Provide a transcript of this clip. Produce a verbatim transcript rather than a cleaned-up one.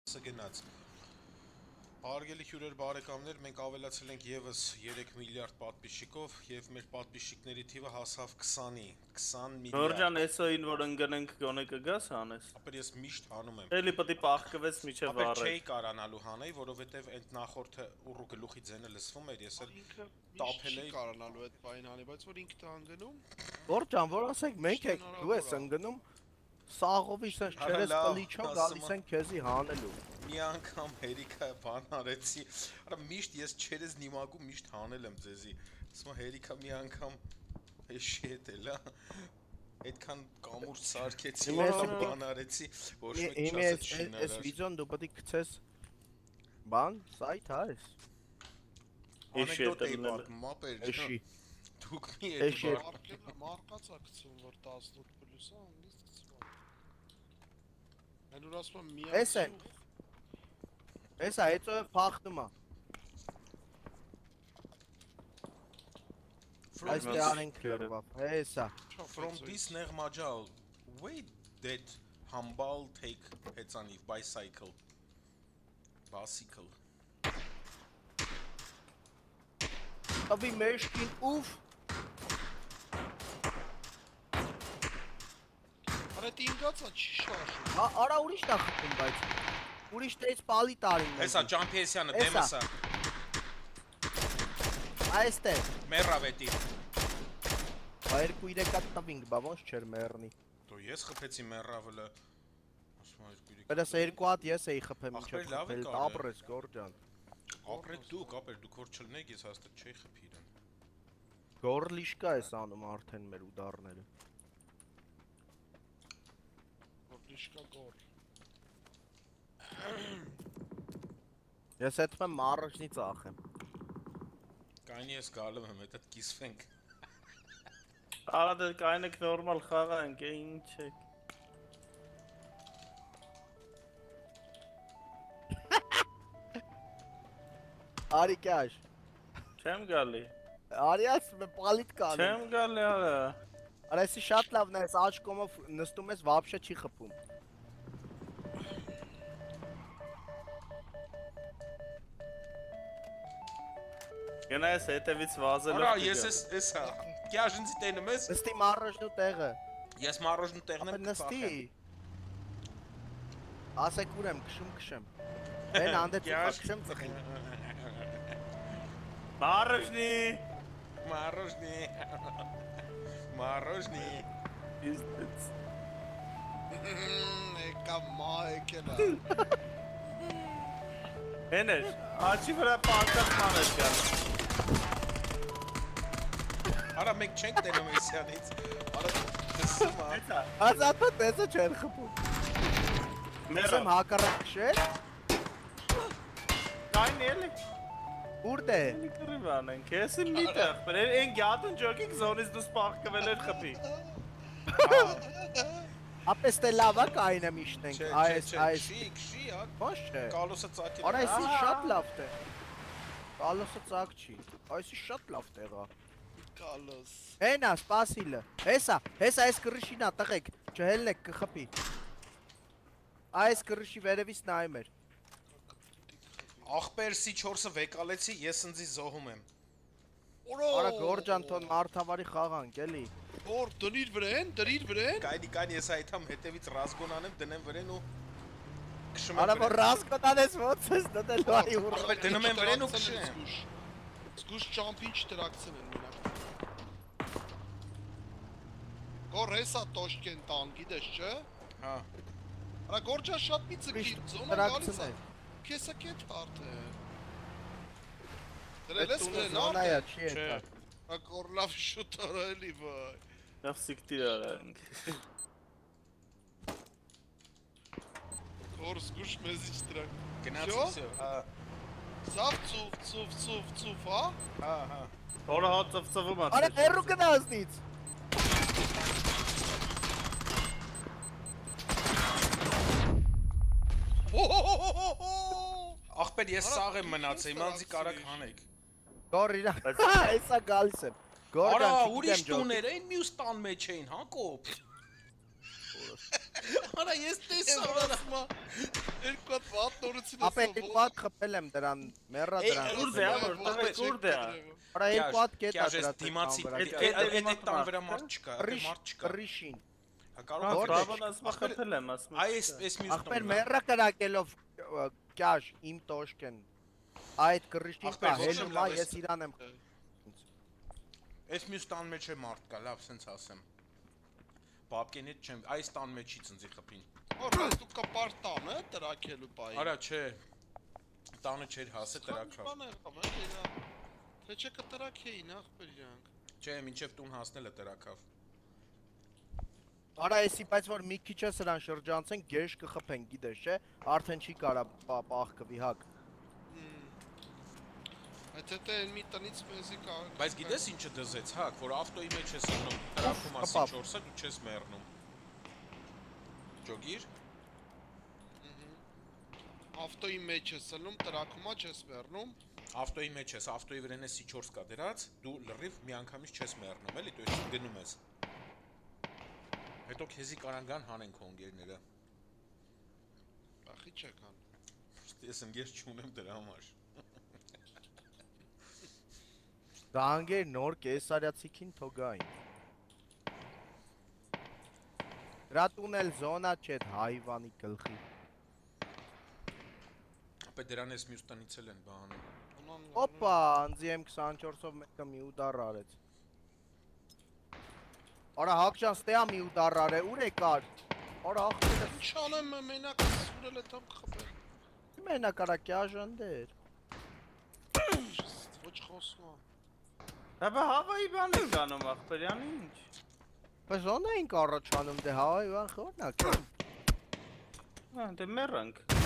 Գնաց։ Հարգելի հյուրեր, բարեկամներ, մենք ավելացրել ենք եւս երեք միլիարդ պատպիսчикով եւ մեր պատպիսчикների թիվը հասավ քսանի, քսան միլիարդ։ Նորջան, էսօին որ ընկնենք գոնե կգաս հանես։ Ապա ես միշտ հանում եմ։ Էլի պետք է պահկվես միջև Ապա առը։ չէի կարանալու հանեի, որովհետեւ այդ նախորդը ուռու գլուխի ձենը լսվում էր, ես էլ տափել էի կարանալու այդ բային հանի, բայց որ ինքն անգնում։ Նորջան, որ ասենք մենք եք դու ես ընկնում Սաղովի sense չերես կլիչով գալիս են քեզի հանելու։ Մի անգամ հերիքա բան արեցի, արա միշտ ես չերես նիմակում միշտ հանել եմ ձեզի։ Ասում հերիքա մի անգամ էշի հետ էլա։ Այդքան կամուր սարքեցի, բան արեցի, ոչ մեկ չասեց շինարար։ Այս վիդեոն դու պետք է գցես բան, սայթ հա էս։ Անեկդոտ էի պատմում, ապեր։ Էշի։ Դուք մի Էշի։ Մարկացա գցում որ տասնութ պլյուս է, անգլիստ գցում։ Այն որ ասում եմ մի Էս են։ Էս է, հետո փախնում է։ Այս դե անենք լրվապ, էսա։ From this Nermajal, where did Hambal take Hetzanif bicycle? Bicycle. Աբի մեշքին ուֆ։ Արա տինգացա չի շարժում։ Հա, արա ուրիշ դա խփում բայց։ Ուրիշ դեից պալի տարին։ Հեսա Ջամփեսյանը դեմսա։ Այստեղ։ Մերավետի։ Երկու երեք հատ տվինք, բա ոնց չէր մեռնի։ Դու ես խփեցի մերավելը։ Ասում եմ երկու երեք։ Բայց երկու հատ ես էի խփեմ ինչը խփել, ապրես Գորջան։ Ապրեք դուք, ապեր դուք որ չլնեք, ես հաստատ չէի խփի իրեն։ Գորլիշկա էս անում արդեն մեր ուդարները։ Գորլիշկա գոր։ Ես հետ եմ մարրժնի ծախեմ։ Կայնի ես գալում եմ, հետդ կիսվենք։ Արա դե կայնեք նորմալ խաղանք, է ինչ եք։ Արի կաշ։ Չեմ գալի։ Արիաս մե պալիտ կանի։ Չեմ գալի արա։ Արա էսի շատ լավն է, այս աչկոմով նստում ես վաբշե չի խփում։ Գնա ես հետևից վազելով։ Արա ես ես ես հա։ Կյաժնցի տենում ես։ Նստի մարրժնու տեղը։ Ես մարրոժնու տեղն եմ նստի։ Ասեք ուր եմ քշում քշեմ։ Են անդե քշեմ ծխին։ Մարրժնի։ Մարրոժնի։ Մարրոժնի։ Իստից։ Եկա մայքելա։ Էներ, աչի վրա պարտած մանես գալ։ Արա մենք չենք տենում Էսյանից։ Արա դսում է։ Ազատը տեսը չեն խփում։ Մերեմ հակառակ քշել։ Կայն էլի։ Ուր դե։ Էլի կռիվան ենք, ես եմ միտեղ, բրեր են գյատուն ջոկիկ զոնից դուս պաղկվել էր խպի։ Ապես դե լավա կայնը միշտ ենք, այս, այս։ Քշի, քշի, հա։ Ոչ չէ։ Կալոսը ծակել։ Արա էսի շատ լավ տեղ։ Կալոսը ծակ չի, այսի շատ լավ տեղ է։ Կալոս։ Հենա, սպասիլը։ Հեսա, հեսա այս կրշինա տղեկ, չհելնեք կխփի։ Այս կրշի վերևից նայում էր։ Ախպերսի չորսը վեկալեցի, ես ընձի զոհում եմ։ Արա Գորջան թոն մարդավարի խաղանք, էլի։ Որ դնիր վրեն, դրիր վրեն։ Կայնի կայնի ես այդամ հետևից ռազգոն անեմ, դնեմ վրեն ու քշում եմ։ Արա որ ռասկոտանես ոնց ես դնելու այ ուր։ Ախպեր դնում եմ վրեն ու քշեմ։ Զգուշ ճամփին չտրակցնեն մենակ։ Գոր հեսա Տոշկեն տան, գիտես չէ։ Հա։ Արա Գորջան շատ մի ծկի, զոնա գալիս է։ Քեսա կետ արդեն։ Դրել ես վրեն Զոնայա արդեն։ չի եկա։ Ա կորլավ շուտ արելի վայ։ Լավ սիկտիր արանք։ Գոր զգուշ մեզի չտրակ։ Գնացի, հա։ Ծավ ծուվ ծուվ ծուվ ծուվ, հա։ Հա, հա։ Որը հա ծվծվում է։ Արա հերու գնացնից։ Ախպեր ես սաղ եմ մնացել, իմանցի կարակ հանեք։ Գոր իրա։ Էսա գալիս եմ։ Արա ուրիշ տուներ էին մյուս տան մեջ էին, հա կոպ։ Արա ես տեսա Ես արա։ ասում եմ, երկու հատ վատ նորություն Ապա երկու հատ խփել եմ դրան, մեռա Էй, դրան։ Ուրդ է, ամոր, տղեկ, ուրդ է։ Արա երկու հատ կետ Կյաժ դրա ես դիմացի, Այդ- այդ այդ- այդ այդ տան վրա մարդ մարդ չկա, այդ Ռիշ, մարդ չկա։ ռիշին։ Հա կարող Հա, է Որտե՞ղ։ բավան ասում խփել եմ, ասում։ Այ էս էս մյուս Ախպեր տունն է։ մեռա կրակելով կյաշ իմ տոշկեն։ Այդ կռիշին Ախպեր, կա, ոչ հելում եմ է, լավ, ես ես- իրան եմ։ Էս մյուս տան մեջ է մարդ կա, լավ, սենց ասեմ։ Բաբկենից չեմ, այս տան մեջի ծնձի խփին։ Որպես դու կապար տան է տրակելու բայ։ Արա, չէ։ Տանը չէր հասե տրակավ։ Բան եղավ, է իրա։ Թե չէ կտրակեին ախպեր իրանք։ Չէ, մինչև տուն հասնել է տրակավ։ Արա էսի, բայց որ մի քիչ է սրան շրջանցեն, գեշ կխփեն, գիտես, չէ։ Արդեն չի կարա պահկվի հակ։ Այդ հետո այն մի տնից մեզի կա։ Բայց գիտես ինչը դզեց, հա, որ ավտոյի մեջ ես անում, տրակում ասի Հապա։ չորսը, դու չես մեռնում։ Ջոգիր։ Ավտոյի մեջ ես սլում, տրակումա չես մեռնում։ Ավտոյի մեջ ես, ավտոյի վրան ես սի չորս կա դրած, դու լրիվ միանգամից չես մեռնում, էլի, դու ես գնում ես։ Հետո քեզի կարան գան հանեն քո ընկերները։ Ախի չեկան։ Ես ընկեր չունեմ դրա համար։ Դա անգեր նոր կեսարյացիքին թողային։ Դրա տունել զոնա չէ հայվանի գլխի։ Ապա դրան ես մյուս տնից էլ են բանում։ Օպա, անձի եմ քսանչորսով մեկը մի ուդար արեց։ Արա հակշան ստեա մի ուդար արե, ուր է կար։ Արա ախպերը Ինչ անեմ մենակ սուրել է տամ խփել։ մենակ արա կյաժանդեր։ Ոչ խոսում եմ։ Հəbə հավայի բան եք անում ախպերյան ինչ։ Բայց զոնա ենք առաջանում դե հավայ վան խորնակ։ Հա, դե մեռանք։